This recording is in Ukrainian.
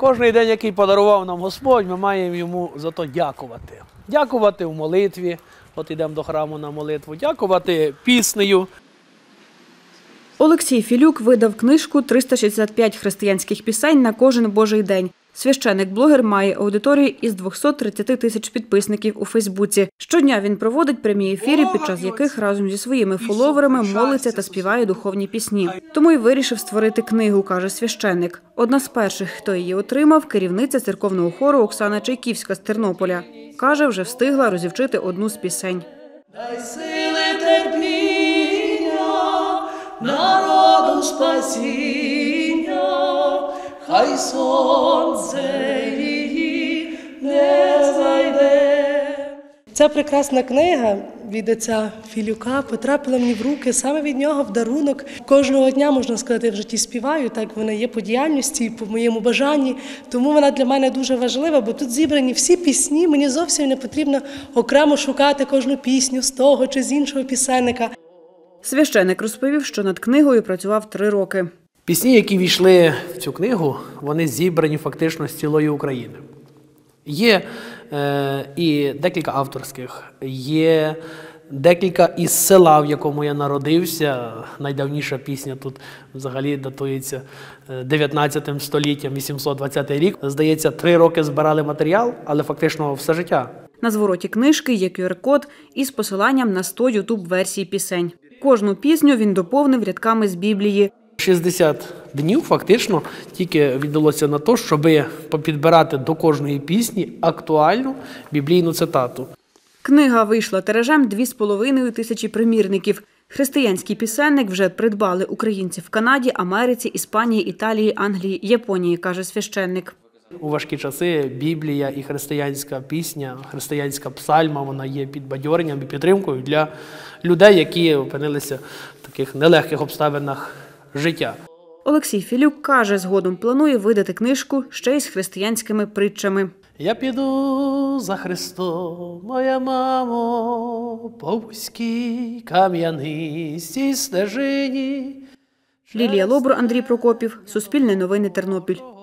Кожний день, який подарував нам Господь, ми маємо йому за то дякувати. Дякувати в молитві, от йдемо до храму на молитву, дякувати піснею. Олексій Філюк видав книжку «365 християнських пісень на кожен Божий день». Священик-блогер має аудиторію із 230 тисяч підписників у Фейсбуці. Щодня він проводить прямі ефіри, під час яких разом зі своїми фоловерами молиться та співає духовні пісні. Тому й вирішив створити книгу, каже священик. Одна з перших, хто її отримав, керівниця церковного хору Оксана Чайківська з Тернополя. Каже, вже встигла розівчити одну з пісень. Дай сили терпіння, народу спасіння, хай сонце її не зайде. Ця прекрасна книга від отця Філюка потрапила мені в руки саме від нього в дарунок. Кожного дня, можна сказати, в житті співаю, так вона є по діяльності, по моєму бажанні. Тому вона для мене дуже важлива, бо тут зібрані всі пісні, мені зовсім не потрібно окремо шукати кожну пісню з того чи з іншого пісенника. Священик розповів, що над книгою працював 3 роки. Пісні, які війшли в цю книгу, вони зібрані фактично з цілої України. Є і декілька авторських, є декілька із села, в якому я народився. Найдавніша пісня тут взагалі датується 19 століттям, 820 рік. Здається, 3 роки збирали матеріал, але фактично все життя. На звороті книжки є QR-код із посиланням на 100 YouTube-версій пісень. Кожну пісню він доповнив рядками з Біблії. 60 днів фактично тільки віддалося на те, щоб підбирати до кожної пісні актуальну біблійну цитату. Книга вийшла тиражем 2,5 тисячі примірників. Християнський пісенник вже придбали українці в Канаді, Америці, Іспанії, Італії, Англії, Японії, каже священник. У важкі часи Біблія і християнська пісня, християнська псальма, вона є підбадьоренням і підтримкою для людей, які опинилися в таких нелегких обставинах життя. Олексій Філюк каже, згодом планує видати книжку ще й з християнськими притчами. Я піду за Христом, моя мамо, по вузькій кам'янистій стежині. Лілія Лобур, Андрій Прокопів, Суспільне новини, Тернопіль.